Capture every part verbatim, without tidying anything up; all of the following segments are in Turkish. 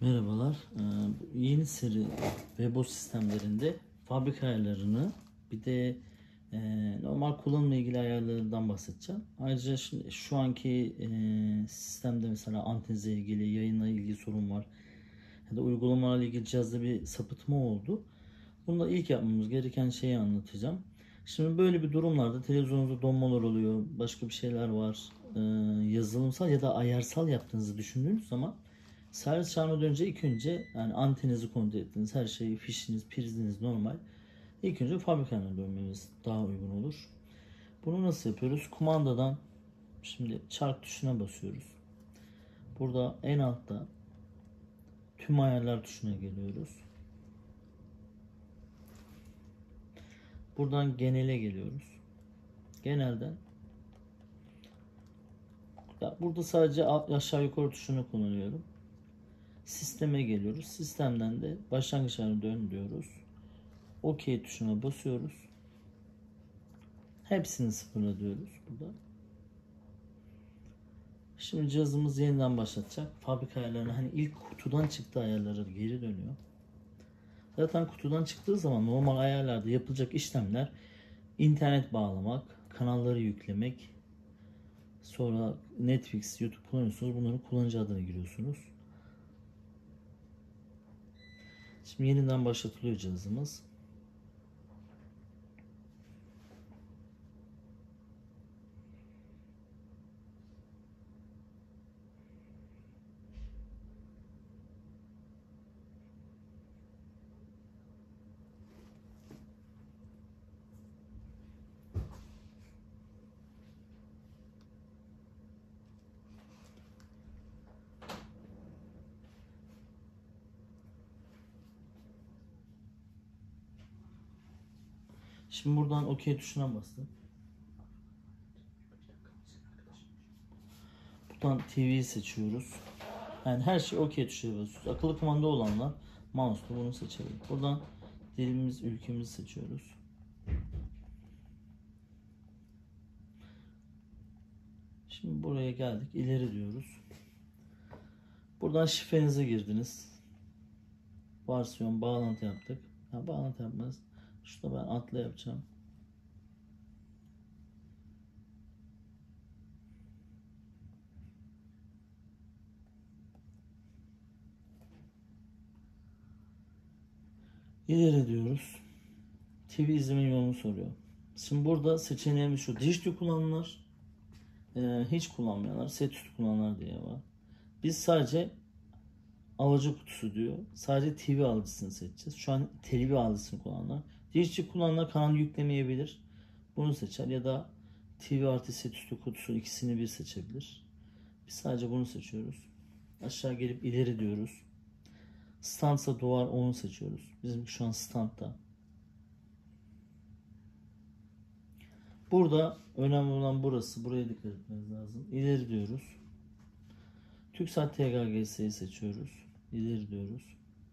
Merhabalar. Ee, yeni seri Webos sistemlerinde fabrika ayarlarını bir de e, normal kullanımla ilgili ayarlarından bahsedeceğim. Ayrıca şimdi şu anki e, sistemde mesela antenize ilgili, yayınla ilgili sorun var. Ya da uygulamalarla ilgili cihazda bir sapıtma oldu. Bunda ilk yapmamız gereken şeyi anlatacağım. Şimdi böyle bir durumlarda televizyonunuzda donmalar oluyor, başka bir şeyler var. Ee, yazılımsal ya da ayarsal yaptığınızı düşündüğünüz zaman servis çağırmadan önce ilk önce yani antenizi kontrol ettiniz, her şeyi, fişiniz, priziniz normal. İlk önce fabrikana dönmemiz daha uygun olur. Bunu nasıl yapıyoruz? Kumandadan şimdi çark tuşuna basıyoruz. Burada en altta tüm ayarlar tuşuna geliyoruz. Buradan genele geliyoruz. Genelden ya burada sadece aşağı yukarı tuşunu kullanıyorum. Sisteme geliyoruz. Sistemden de başlangıç ayarına dön diyoruz. OK tuşuna basıyoruz. Hepsini sıfırla diyoruz burada. Şimdi cihazımız yeniden başlatacak. Fabrika ayarlarına hani ilk kutudan çıktığı ayarlara geri dönüyor. Zaten kutudan çıktığı zaman normal ayarlarda yapılacak işlemler internet bağlamak, kanalları yüklemek, sonra Netflix, YouTube kullanıyorsunuz. Bunların kullanıcı adını giriyorsunuz. Şimdi yeniden başlatılıyor cihazımız. Şimdi buradan OK tuşuna bastım. Buradan T V'yi seçiyoruz. Yani her şey OK tuşuna basıyoruz. Akıllı kumanda olanlar mouse'la bunu seçelim. Buradan dilimiz, ülkemizi seçiyoruz. Şimdi buraya geldik. İleri diyoruz. Buradan şifrenizi girdiniz. Varsyon bağlantı yaptık. Ha, bağlantı yapmaz. Şurada ben atla yapacağım. İleri diyoruz. T V izleme yolunu soruyor. Şimdi burada seçeneğimiz şu. Dijital kullananlar, e, hiç kullanmayanlar, set üstü kullananlar diye var. Biz sadece alıcı kutusu diyor. Sadece T V alıcısını seçeceğiz. Şu an T V alıcısını kullananlar. Dijital kullananlar kanal yüklemeyebilir. Bunu seçer ya da T V artı set üstü kutusu ikisini bir seçebilir. Biz sadece bunu seçiyoruz. Aşağı gelip ileri diyoruz. Standsa duvar onu seçiyoruz. Bizim şu an standta. Burada önemli olan burası. Buraya dikkat etmeniz lazım. İleri diyoruz. TürkSat T K G S'yi seçiyoruz. İleri diyoruz.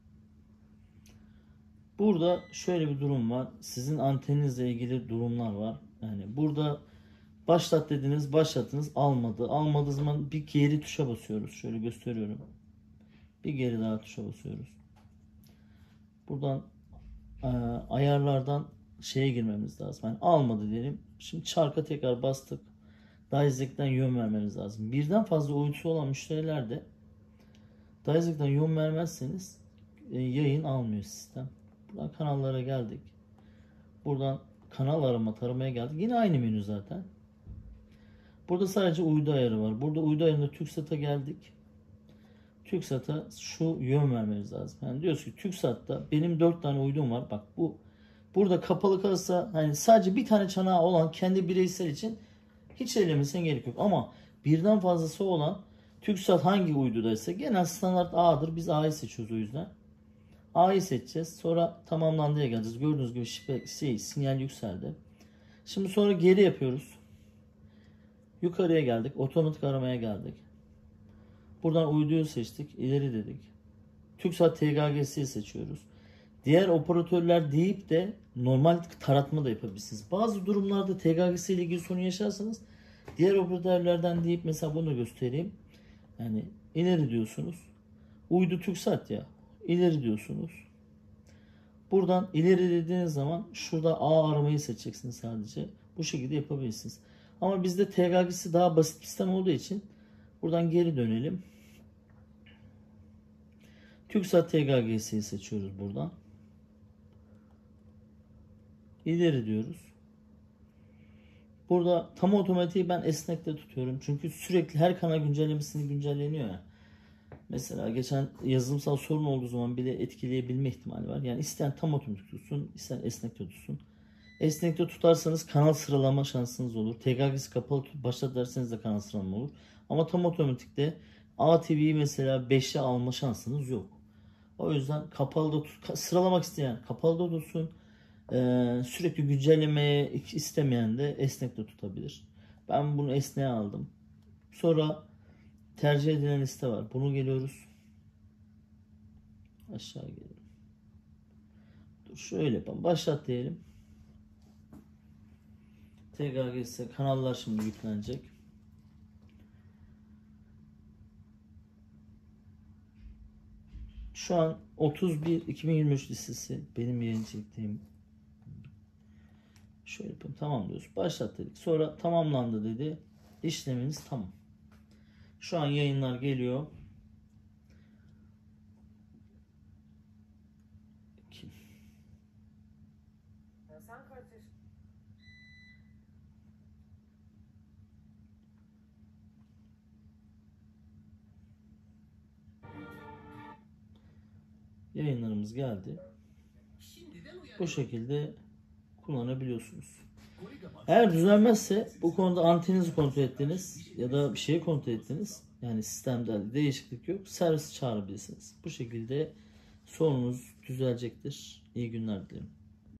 Burada şöyle bir durum var. Sizin anteninizle ilgili durumlar var. Yani burada başlat dediniz, başlattınız, almadı. Almadığı zaman bir geri tuşa basıyoruz. Şöyle gösteriyorum. Bir geri daha tuşa basıyoruz. Buradan e, ayarlardan şeye girmemiz lazım. Yani almadı diyelim. Şimdi çarka tekrar bastık. Daisek'ten yön vermeniz lazım. Birden fazla uydusu olan müşterilerde Daisek'ten yön vermezseniz e, yayın almıyor sistem. Buradan kanallara geldik. Buradan kanal arama taramaya geldik. Yine aynı menü zaten. Burada sadece uydu ayarı var. Burada uydu ayarında TürkSat'a geldik. TürkSat'a şu yön vermeniz lazım. Yani diyoruz ki TürkSat'ta benim dört tane uydum var. Bak bu burada kapalı kalırsa hani sadece bir tane çanağı olan kendi bireysel için hiç ellemesine gerek yok. Ama birden fazlası olan TürkSat hangi uydudaysa genel standart A'dır. Biz A'yı seçiyoruz o yüzden. A'yı seçeceğiz. Sonra tamamlandıya geleceğiz. Gördüğünüz gibi şifre, şey, sinyal yükseldi. Şimdi sonra geri yapıyoruz. Yukarıya geldik. Otomatik aramaya geldik. Buradan uyduyu seçtik. İleri dedik. TürkSat T K G S'yi seçiyoruz. Diğer operatörler deyip de normal taratma da yapabilirsiniz. Bazı durumlarda T K G S ile ilgili sorun yaşarsanız diğer operatörlerden deyip mesela bunu göstereyim. Yani ileri diyorsunuz. Uydu TürkSat ya. İleri diyorsunuz. Buradan ileri dediğiniz zaman şurada A aramayı seçeceksiniz sadece. Bu şekilde yapabilirsiniz. Ama bizde T K G'si daha basit bir sistem olduğu için buradan geri dönelim. TürkSat T K G'si seçiyoruz buradan. İleri diyoruz. Burada tam otomatiği ben esnekte tutuyorum. Çünkü sürekli her kanal güncellemesini güncelleniyor ya. Mesela geçen yazılımsal sorun olduğu zaman bile etkileyebilme ihtimali var. Yani isteyen tam otomatik tutsun, isteyen esnekte tutsun. Esnekte tutarsanız kanal sıralama şansınız olur. T K G'si kapalı tut, başlat derseniz de kanal sıralama olur. Ama tam otomatikte A T V'yi mesela beşe alma şansınız yok. O yüzden kapalı da tut, sıralamak isteyen kapalı da tutsun. Ee, sürekli güncellemeye istemeyen de esnekte tutabilir. Ben bunu esneğe aldım. Sonra tercih edilen liste var. Bunu geliyoruz. Aşağı gelelim. Dur şöyle yapalım. Başlat diyelim. T K G ise kanallar şimdi yüklenecek. Şu an otuz bir iki bin yirmi üç listesi benim yayın çektiğim. Şöyle yapayım. Tamam diyoruz. Başlat dedik. Sonra tamamlandı dedi. İşleminiz tamam. Şu an yayınlar geliyor. Yayınlarımız geldi. Bu şekilde kullanabiliyorsunuz. Eğer düzelmezse bu konuda anteninizi kontrol ettiniz ya da bir şeyi kontrol ettiniz. Yani sistemde değişiklik yok. Servis çağırabilirsiniz. Bu şekilde sorunuz düzelecektir. İyi günler dilerim.